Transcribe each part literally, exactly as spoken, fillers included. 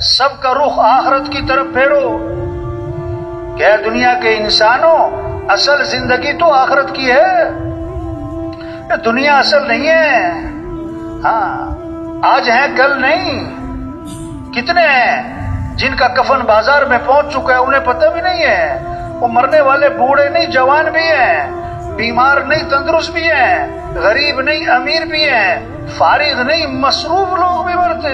سب کا رخ آخرت کی طرف پھیرو کہ دنیا کے انسانوں اصل زندگی تو آخرت کی ہے، دنیا اصل نہیں ہے۔ ہاں آج ہیں کل نہیں، کتنے ہیں جن کا کفن بازار میں پہنچ چکا ہے انہیں پتہ بھی نہیں ہے، وہ مرنے والے بوڑھے نہیں جوان بھی ہیں، بیمار نہیں تندرست بھی ہیں، غریب نہیں امیر بھی ہیں، فارغ نہیں مصروف لوگ بھی مرتے۔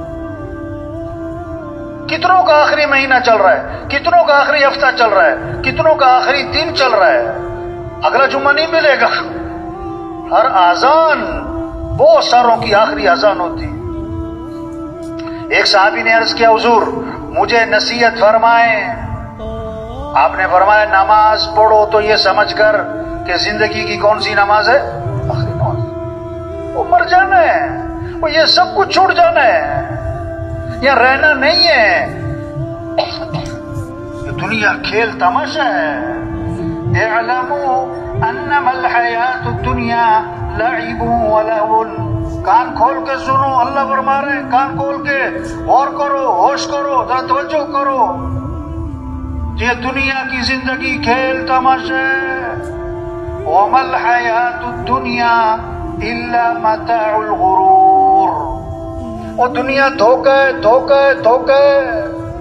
کتنوں کا آخری مہینہ چل رہا ہے، کتنوں کا آخری ہفتہ چل رہا ہے، کتنوں کا آخری دن چل رہا ہے، اگلا جمعہ نہیں ملے گا۔ ہر اذان بہت ساروں کی آخری اذان ہوتی۔ ایک صحابی نے عرض کیا حضور مجھے نصیحت فرمائیں۔ آپ نے فرمایا نماز پڑھو تو یہ سمجھ کر کہ زندگی کی کون سی نماز ہے؟ آخری نماز۔ وہ مر جانا ہے، وہ یہ سب کچھ چھوڑ جانا ہے، یہ رہنا نہیں ہے۔ یہ دنیا کھیل تماشا ہے۔ اعلموا انما الحیات الدنیا لعب ولہو۔ کان کھول کے سنو، اللہ فرما رہے ہیں کان کھول کے غور کرو، ہوش کرو، ذرا توجہ کرو۔ یہ دنیا کی زندگی کھیل تماشا ہے۔ وما الحیات الدنیا الا متاع الغرور۔ وہ دنیا دھوکہ ہے، دھوکہ ہے، دھوکہ ہے۔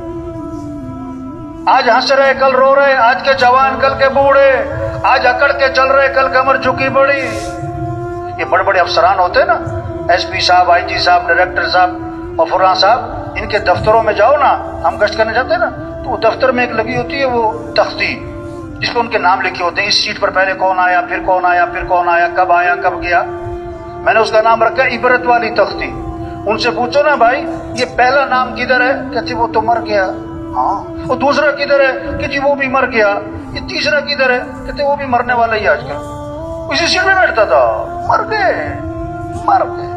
آج ہنس رہے کل رو رہے، آج کے جوان کل کے بوڑھے، آج اکڑ کے چل رہے کل کمر جھکی پڑی۔ یہ بڑے بڑے افسران ہوتے ہیں نا، ایس پی صاحب، آئی جی صاحب، ڈائریکٹر صاحب اور فلاں صاحب، ان کے دفتروں میں جاؤ نا، ہم گشت کرنے جاتے ہیں نا، تو وہ دفتر میں ایک لگی ہوتی ہے وہ تختی جس پہ ان کے نام لکھے ہوتے ہیں، اس سیٹ پر پہلے کون آیا، پھر کون آیا، پھر کون آیا، کب آیا، کب گیا۔ میں نے اس کا نام رکھا عبرت والی تختی۔ ان سے پوچھو نا بھائی یہ پہلا نام کدھر ہے؟ کہتے وہ تو مر گیا۔ ہاں وہ دوسرا کدھر ہے؟ کہ جی وہ بھی مر گیا۔ یہ تیسرا کدھر ہے؟ کہتے وہ بھی مرنے والا ہی آج کل، اسی سیٹ میں بیٹھتا تھا، مر گئے، مر گئے۔